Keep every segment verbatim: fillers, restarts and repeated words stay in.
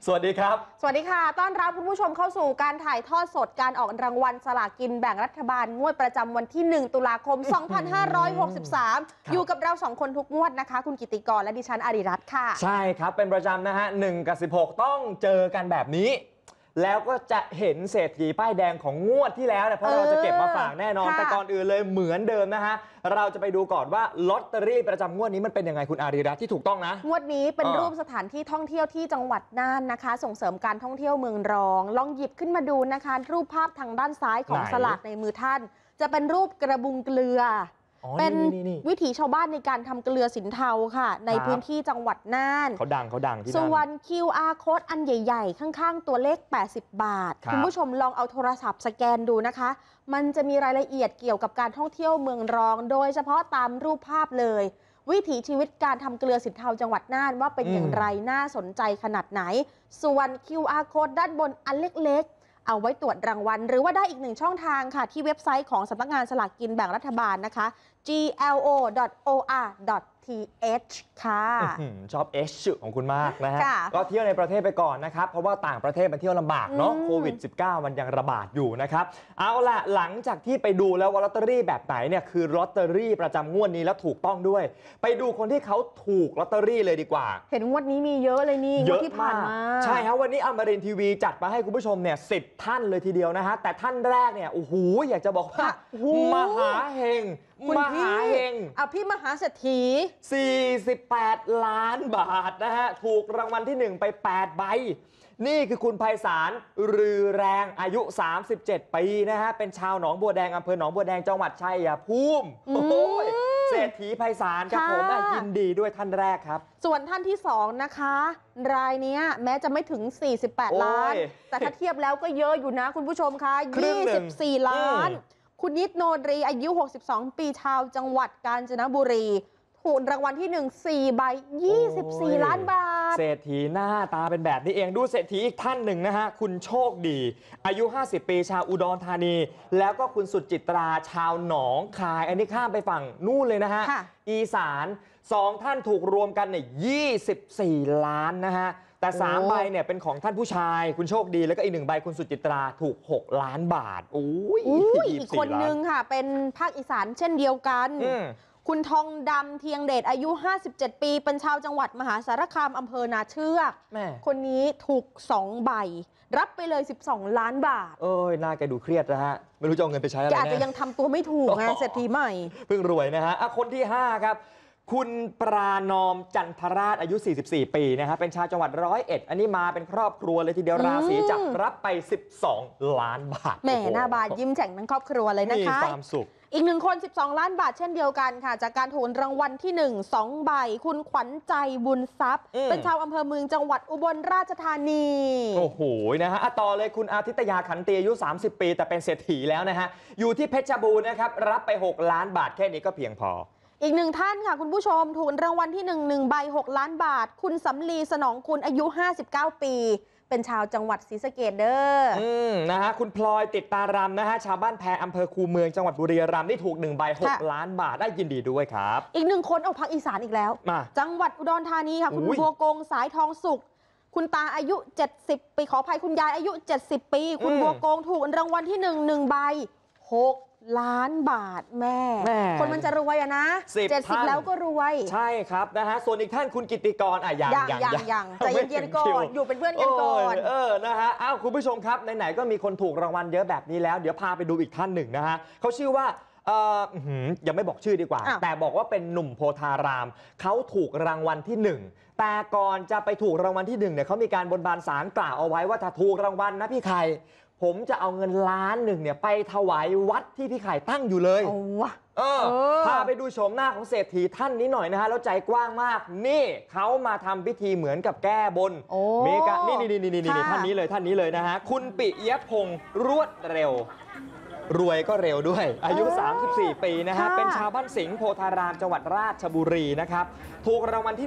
สวัสดีครับสวัสดีค่ะต้อนรับคุณผู้ชมเข้าสู่การถ่ายทอดสดการออกรางวัลสลากกินแบ่งรัฐบาลงวดประจำวันที่หนึ่งตุลาคมสองพันห้าร้อยหกสิบสามอยู่กับเราสองคนทุกงวดนะคะคุณกิติกรและดิฉันอาริรัตน์ค่ะใช่ครับเป็นประจำนะฮะหนึ่งกับสิบหกต้องเจอกันแบบนี้แล้วก็จะเห็นเศรษฐีป้ายแดงของงวดที่แล้วเนี่ยเพราะเราจะเก็บมาฝากแน่นอนแต่ก่อนอื่นเลยเหมือนเดิมนะฮะเราจะไปดูก่อนว่าลอตเตอรี่ประจำงวดนี้มันเป็นยังไงคุณอารีรัตน์ที่ถูกต้องนะงวดนี้เป็นรูปสถานที่ท่องเที่ยวที่จังหวัดน่านนะคะส่งเสริมการท่องเที่ยวเมืองรองลองหยิบขึ้นมาดูนะคะรูปภาพทางด้านซ้ายของสลากในมือท่านจะเป็นรูปกระบุงเกลือเป็นวิถีชาวบ้านในการทำเกลือสินเทาค่ะในพื้นที่จังหวัดน่านเขาดังเขาดังที่นั่นส่วน คิว อาร์ Code อันใหญ่ๆข้างๆตัวเลขแปดสิบบาทคุณผู้ชมลองเอาโทรศัพท์สแกนดูนะคะมันจะมีรายละเอียดเกี่ยวกับการท่องเที่ยวเมืองรองโดยเฉพาะตามรูปภาพเลยวิถีชีวิตการทำเกลือสินเทาจังหวัดน่านว่าเป็นอย่างไรน่าสนใจขนาดไหนส่วน คิว อาร์ Code ด้านบนอันเล็กๆเอาไว้ตรวจรางวัลหรือว่าได้อีกหนึ่งช่องทางค่ะที่เว็บไซต์ของสำนักงานสลากกินแบ่งรัฐบาลนะคะ จี แอล โอ ดอท โอ อาร์ ดอท ที เอช ค่ะชอบ H ของคุณมากนะฮะก็เที่ยวในประเทศไปก่อนนะครับเพราะว่าต่างประเทศมันเที่ยวลำบากเนาะโควิด สิบเก้า มันยังระบาดอยู่นะครับเอาล่ะหลังจากที่ไปดูแล้วว่าลอตเตอรี่แบบไหนเนี่ยคือลอตเตอรี่ประจำงวดนี้แล้วถูกต้องด้วยไปดูคนที่เขาถูกลอตเตอรี่เลยดีกว่าเห็นงวดนี้มีเยอะเลยนี่เยอะที่ผ่านมาใช่ครับวันนี้อมรินทร์ทีวีจัดมาให้คุณผู้ชมเนี่ยสิบท่านเลยทีเดียวนะฮะแต่ท่านแรกเนี่ยโอ้โหอยากจะบอกว่ามหาเฮงมหาเฮงเอาพี่มหาเศรษฐีสี่สิบแปดล้านบาทนะฮะถูกรางวัลที่หนึ่งไปแปดใบนี่คือคุณไพศาลรือแรงอายุสามสิบเจ็ดปีนะฮะเป็นชาวหนองบัวแดงอำเภอหนองบัวแดงจังหวัดชัยภูมิโอ้โหเศรษฐีไพศาลครับผมยินดีด้วยท่านแรกครับส่วนท่านที่สองนะคะรายนี้แม้จะไม่ถึงสี่สิบแปดล้านแต่ถ้าเทียบแล้วก็เยอะอยู่นะคุณผู้ชมคะยี่สิบสี่ล้านคุณนิดโนดรีอายุหกสิบสองปีชาวจังหวัดกาญจนบุรีถูกรางวัลที่หนึ่ง สี่ใบยี่สิบสี่ล้านบาทเศรษฐีหน้าตาเป็นแบบนี้เองดูเศรษฐีอีกท่านหนึ่งนะฮะคุณโชคดีอายุห้าสิบปีชาวอุดรธานีแล้วก็คุณสุจิตราชาวหนองคายอันนี้ข้ามไปฝั่งนู่นเลยนะฮะอีสานสองท่านถูกรวมกันเนี่ยยี่สิบสี่ล้านนะฮะแต่สามใบเนี่ยเป็นของท่านผู้ชายคุณโชคดีแล้วก็อีกหนึ่งใบคุณสุจิตราถูกหกล้านบาทโอ้ยอีกคนนึงค่ะเป็นภาคอีสานเช่นเดียวกันคุณทองดำเทียงเดชอายุห้าสิบเจ็ดปีเป็นชาวจังหวัดมหาสารคามอำเภอนาเชือกคนนี้ถูกสองใบรับไปเลยสิบสองล้านบาทเอ้ยน่าแกดูเครียดนะฮะไม่รู้จะเอาเงินไปใช้อะไรแกอาจจะยังทำตัวไม่ถูกไงเศรษฐีใหม่เพิ่งรวยนะฮะคนที่ห้าครับคุณปรานอมจันทราชอายุสี่สิบสี่ปีนะฮะเป็นชาวจังหวัดร้อยเอ็ดอันนี้มาเป็นครอบครัวเลยทีเดียวราศีจับรับไปสิบสองล้านบาทแหมหน้าบานยิ้มแฉ่งทั้งครอบครัวเลยนะคะมีความสุขอีกหนึ่งคนสิบสองล้านบาทเช่นเดียวกันค่ะจากการถูกรางวัลที่หนึ่ง สองใบคุณขวัญใจบุญทรัพย์เป็นชาวอำเภอเมืองจังหวัดอุบลราชธานีโอ้โหนะฮะต่อเลยคุณอาทิตยาขันตีอายุสามสิบปีแต่เป็นเศรษฐีแล้วนะฮะอยู่ที่เพชรบูรณ์นะครับรับไปหกล้านบาทแค่นี้ก็เพียงพออีกหนึ่งท่านค่ะคุณผู้ชมถูกรางวัลที่หนึ่ง หนึ่งใบหกล้านบาทคุณสำลีสนองคุณอายุห้าสิบเก้าปีเป็นชาวจังหวัดศรีสะเกษเด้ออืมนะฮะคุณพลอยติดตารำนะฮะชาวบ้านแพอำเภอคูเมืองจังหวัดบุรีรัมย์ที่ถูกหนึ่งใบหกล้านบาทได้ยินดีด้วยครับอีกหนึ่งคนเอาภาคอีสานอีกแล้วจังหวัดอุดรธานีค่ะคุณบัวกงสายทองสุขคุณตาอายุเจ็ดสิบปีขออภัยคุณยายอายุเจ็ดสิบปีคุณบัวกงถูกรางวัลที่หนึ่ง หนึ่งใบหกล้านบาทแม่คนมันจะรวยอะนะเจ็ดสิบแล้วก็รวยใช่ครับนะฮะส่วนอีกท่านคุณกิติกรอ่ะยังยังยังยังใจเย็นๆก่อนอยู่เป็นเพื่อนกันก่อนเออนะฮะอ้าวคุณผู้ชมครับไหนๆก็มีคนถูกรางวัลเยอะแบบนี้แล้วเดี๋ยวพาไปดูอีกท่านหนึ่งนะฮะเขาชื่อว่าเอ่อยังไม่บอกชื่อดีกว่าแต่บอกว่าเป็นหนุ่มโพธารามเขาถูกรางวัลที่หนึ่งแต่ก่อนจะไปถูกรางวัลที่หนึ่งเนี่ยเขามีการบนบานศาลกล่าวเอาไว้ว่าถ้าถูกรางวัลนะพี่ไข่ผมจะเอาเงินล้านหนึ่งเนี่ยไปถวายวัดที่พี่ไข่ตั้งอยู่เลยเออพาไปดูโฉมหน้าของเศรษฐีท่านนี้หน่อยนะฮะแล้วใจกว้างมากนี่เขามาทำพิธีเหมือนกับแก้บนเมกะนี่นี่นี่นี่นี่ท่านนี้เลยท่านนี้เลยนะฮะคุณปิยพงษ์รวดเร็วรวยก็เร็วด้วยอายุสามสิบสี่ปีนะฮะเป็นชาวบ้านสิงห์โพธารามจังหวัดราชบุรีนะครับถูกรางวัลที่หนึ่ง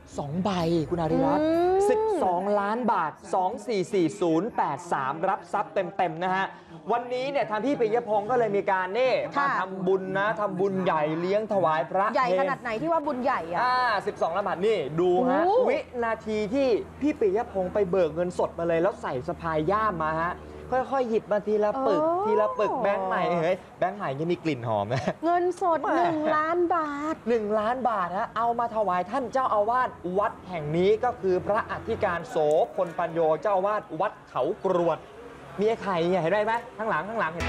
สองใบคุณอาริรัตน์สิบสองล้านบาท สอง สี่ สี่ ศูนย์ แปด สาม รับทรัพย์เต็มๆนะฮะวันนี้เนี่ยทางพี่ปิยพงศ์ก็เลยมีการเน่มาทำบุญนะทำบุญใหญ่เลี้ยงถวายพระใหญ่ขนาดไหนที่ว่าบุญใหญ่อะอ่าสิบสองล้านบาทนี่ดูฮะวินาทีที่พี่ปิยพงศ์ไปเบิกเงินสดมาเลยแล้วใส่สะพายย่ามมาฮะค่อยๆหยิบมาทีละปึกทีละปึกแบงค์ใหม่เฮ้ยแบงค์ใหม่ยังมีกลิ่นหอมนะเงินสดหนึ่งล้านบาทหนึ่งล้านบาทฮะเอามาถวายท่านเจ้าอาวาสวัดแห่งนี้ก็คือพระอธิการโสพลปัญโยเจ้าอาวาสวัดเขากรวดมีไอ้ไข่เนี่ยเห็นไหมข้างหลังข้างหลังเห็น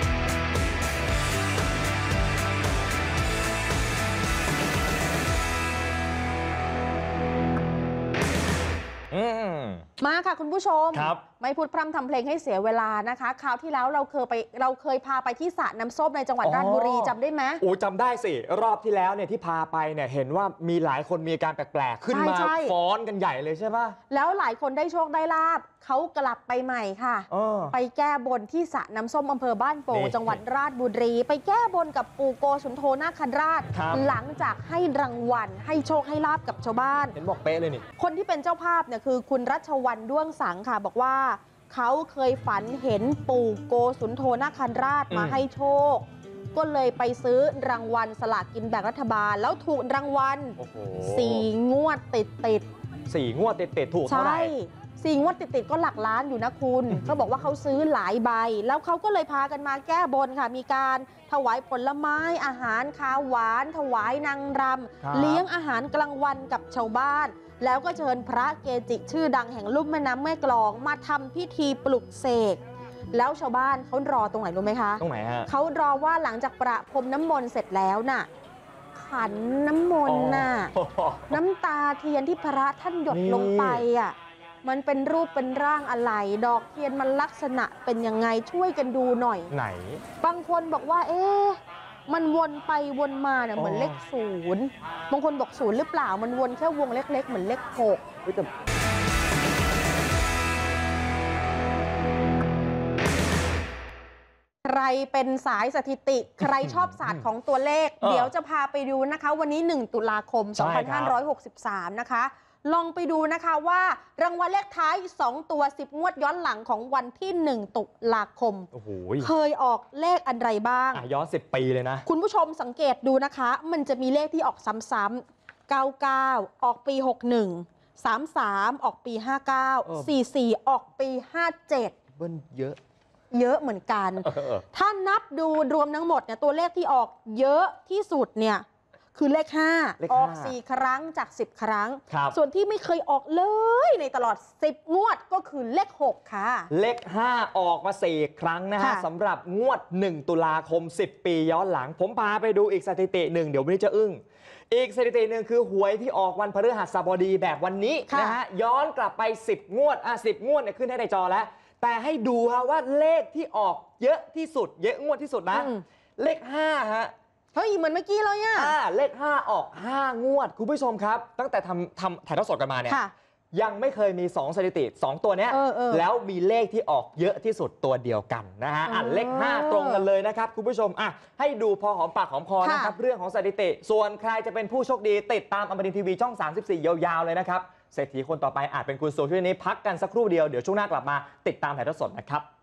มาค่ะคุณผู้ชมไม่พูดพร่ำทำเพลงให้เสียเวลานะคะคราวที่แล้วเราเคยไปเราเคยพาไปที่สระน้ำส้มในจังหวัดราชบุรีจำได้ไหมโอ้จำได้สิรอบที่แล้วเนี่ยที่พาไปเนี่ยเห็นว่ามีหลายคนมีอาการแปลกๆขึ้นมาฟ้อนกันใหญ่เลยใช่ปะแล้วหลายคนได้โชคได้ลาบเขากลับไปใหม่ค่ะไปแก้บนที่สระน้ำส้มอำเภอบ้านโป่งจังหวัดราชบุรีไปแก้บนกับปู่โกสุนโธนาคราชหลังจากให้รางวัลให้โชคให้ลาบกับชาวบ้านเห็นบอกเป๊ะเลยนี่คนที่เป็นเจ้าภาพเนี่ยคือคุณรัชวรรณด้วงสังค่ะบอกว่าเขาเคยฝันเห็นปู่โกสุนโธนาคราชมาให้โชคก็เลยไปซื้อรางวัลสลากกินแบ่งรัฐบาลแล้วถูกรางวัลสี่งวดติดติดสี่งวดติดติดถูกเท่าไหร่สี่งวดติดติดก็หลักล้านอยู่นะคุณเขาบอกว่าเขาซื้อหลายใบแล้วเขาก็เลยพากันมาแก้บนค่ะมีการถวายผลไม้อาหารคาวหวานถวายนางรำเลี้ยงอาหารกลางวันกับชาวบ้านแล้วก็เชิญพระเกจิชื่อดังแห่งลุ่มแม่น้ำแม่กลองมาทำพิธีปลุกเสกแล้วชาวบ้านเขารอตรงไหนรู้ไหมคะตรงไหนฮะเขารอว่าหลังจากประพรมน้ำมนต์เสร็จแล้วน่ะขันน้ำมนต์น่ะน้ำตาเทียนที่พระท่านหยดลงไปอ่ะมันเป็นรูปเป็นร่างอะไรดอกเทียนมันลักษณะเป็นยังไงช่วยกันดูหน่อยไหนบางคนบอกว่าเอ๊ะมันวนไปวนมาเนี่ยเหมือนเลขศูนย์บางคนบอกศูนย์หรือเปล่ามันวนแค่วงเล็กๆเหมือนเลขหกใครเป็นสายสถิติใครชอบศาสตร์ของตัวเลขเดี๋ยวจะพาไปดูนะคะวันนี้หนึ่งตุลาคมสองพันห้าร้อยหกสิบสามนะคะลองไปดูนะคะว่ารางวัลเลขท้ายสองตัวสิบงวดย้อนหลังของวันที่หนึ่งตุลาคมเคยออกเลขอะไรบ้างย้อนสิบปีเลยนะคุณผู้ชมสังเกตดูนะคะมันจะมีเลขที่ออกซ้ำๆเก้าเก้าออกปีหกหนึ่ง สามสามออกปีห้าเก้า สี่สี่ออกปีห้าเจ็ดเบิ้ลเยอะเยอะเหมือนกันถ้านับดูรวมทั้งหมดเนี่ยตัวเลขที่ออกเยอะที่สุดเนี่ยคือเลขห้าออกสี่ครั้งจากสิบครั้งส่วนที่ไม่เคยออกเลยในตลอดสิบงวดก็คือเลขหกค่ะเลขห้าออกมาสี่ครั้งนะฮะสำหรับงวดหนึ่งตุลาคมสิบปีย้อนหลังผมพาไปดูอีกสถิติหนึ่งเดี๋ยววันนี้จะอึ้งอีกสถิติหนึ่งคือหวยที่ออกวันพฤหัสบดีแบบวันนี้นะฮะย้อนกลับไปสิบงวดอ่ะสิบงวดเนี่ยขึ้นให้ในจอแล้วแต่ให้ดูฮะว่าเลขที่ออกเยอะที่สุดเยอะงวดที่สุดนะเลขห้าฮะเฮ้ยเหมือนเมื่อกี้เลยอ่ะเลขห้าออกห้างวดคุณผู้ชมครับตั้งแต่ทำทำถ่ายทอดสดกันมาเนี่ยยังไม่เคยมีสองสถิติสองตัวเนี้ยแล้วมีเลขที่ออกเยอะที่สุดตัวเดียวกันนะฮะอ่ะเลขห้าตรงกันเลยนะครับคุณผู้ชมอ่ะให้ดูพอหอมปากหอมคอนะครับเรื่องของสถิติส่วนใครจะเป็นผู้โชคดีติดตามอมรินทร์ทีวีช่องสามสิบสี่ยาวๆเลยนะครับเศรษฐีคนต่อไปอาจเป็นคุณโซช่วงนี้พักกันสักครู่เดียวเดี๋ยวช่วงหน้ากลับมาติดตามถ่ายทอดสดนะครับ